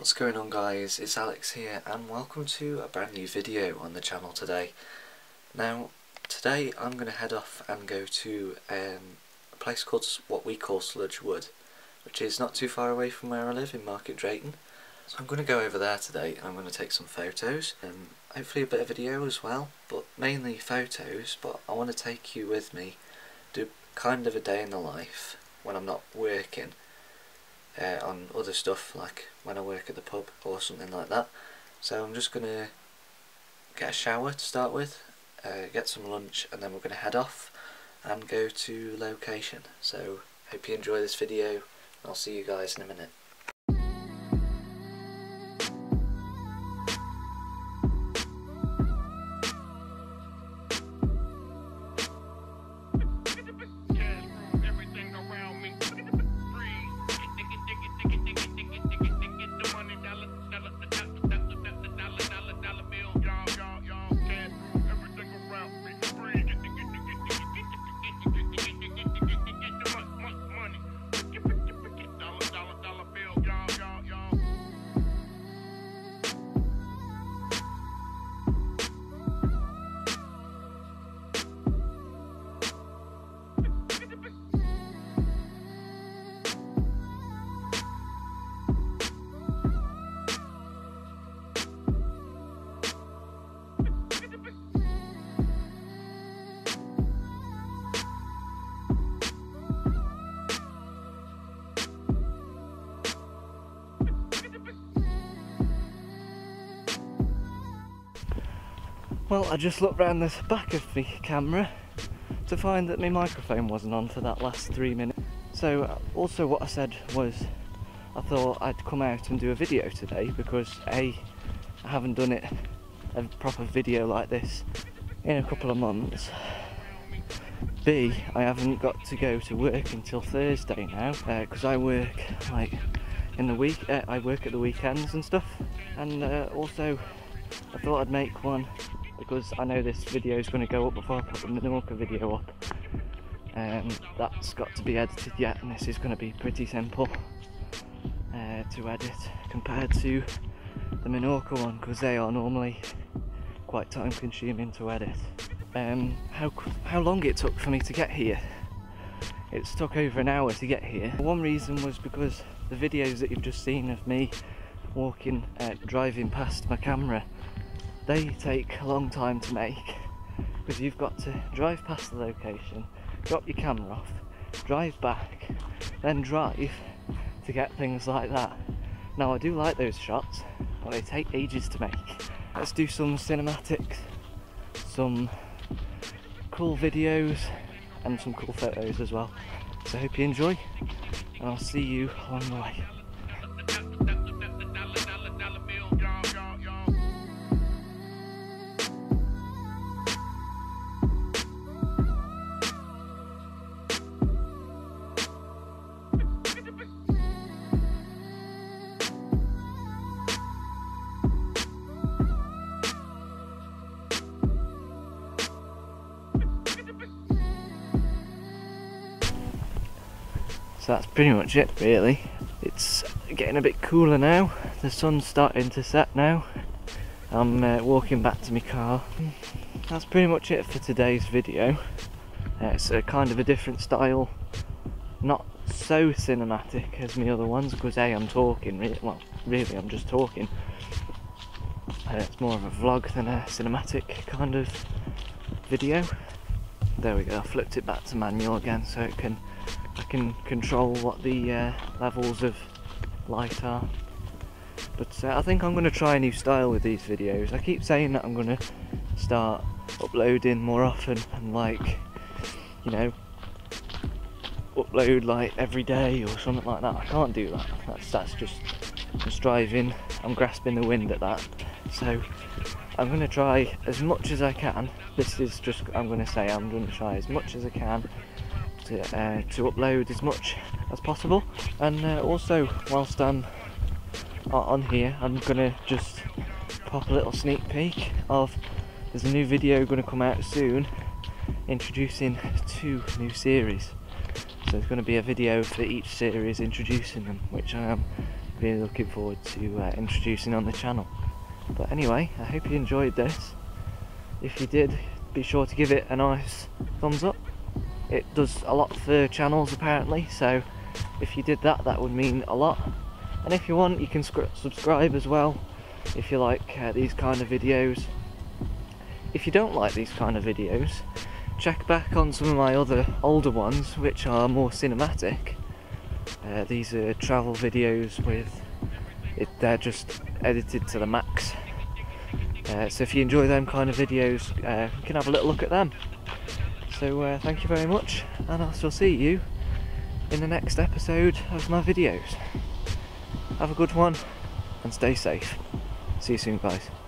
What's going on, guys? It's Alex here and welcome to a brand new video on the channel today. Now today I'm going to head off and go to a place called what we call Sludge Wood, which is not too far away from where I live in Market Drayton. So I'm going to go over there today and I'm going to take some photos and hopefully a bit of video as well, but mainly photos. But I want to take you with me, do kind of a day in the life when I'm not working on other stuff, like when I work at the pub or something like that. So I'm just going to get a shower to start with, get some lunch, and then we're going to head off and go to location. So hope you enjoy this video and I'll see you guys in a minute. Well, I just looked round the back of the camera to find that my microphone wasn't on for that last 3 minutes. So also what I said was I thought I'd come out and do a video today because A, I haven't done a proper video like this in a couple of months. B, I haven't got to go to work until Thursday now because I work like in the week. I work at the weekends and stuff, and also I thought I'd make one because I know this video is going to go up before I put the Minorca video up. That's got to be edited yet, and this is going to be pretty simple to edit compared to the Minorca one, because they are normally quite time consuming to edit. How long it took for me to get here? It's took over an hour to get here. One reason was because the videos that you've just seen of me walking, driving past my camera, they take a long time to make, because you've got to drive past the location, drop your camera off, drive back, then drive to get things like that. Now I do like those shots, but they take ages to make. Let's do some cinematics, some cool videos, and some cool photos as well. So I hope you enjoy, and I'll see you along the way. So that's pretty much it really. It's getting a bit cooler now, the sun's starting to set now. I'm walking back to my car. That's pretty much it for today's video. It's a kind of a different style, not so cinematic as my other ones, because A, I'm talking, really I'm just talking. It's more of a vlog than a cinematic kind of video. There we go, I flipped it back to manual again so I can control what the levels of light are. But I think I'm going to try a new style with these videos. I keep saying that I'm going to start uploading more often and, like, you know, upload like every day or something like that. I can't do that. That's just driving. I'm grasping the wind at that. So I'm going to try as much as I can. This is just, I'm going to say I'm going to try as much as I can to upload as much as possible. And also, whilst I'm on here, I'm going to just pop a little sneak peek of, there's a new video going to come out soon introducing 2 new series. So there's going to be a video for each series introducing them, which I am really looking forward to introducing on the channel. But anyway, I hope you enjoyed this. If you did, be sure to give it a nice thumbs up. It does a lot for channels apparently, so if you did that, that would mean a lot. And if you want, you can subscribe as well if you like these kind of videos. If you don't like these kind of videos, check back on some of my other older ones which are more cinematic. These are travel videos with they're just edited to the max. So if you enjoy them kind of videos, you can have a little look at them. So thank you very much, and I shall see you in the next episode of my videos. Have a good one and stay safe. See you soon, guys.